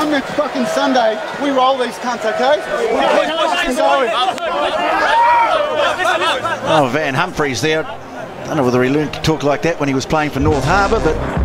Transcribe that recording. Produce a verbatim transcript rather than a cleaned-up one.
time next fucking Sunday, we roll these cunts, okay? Oh, Van Humphreys there. I don't know whether he learned to talk like that when he was playing for North Harbour, but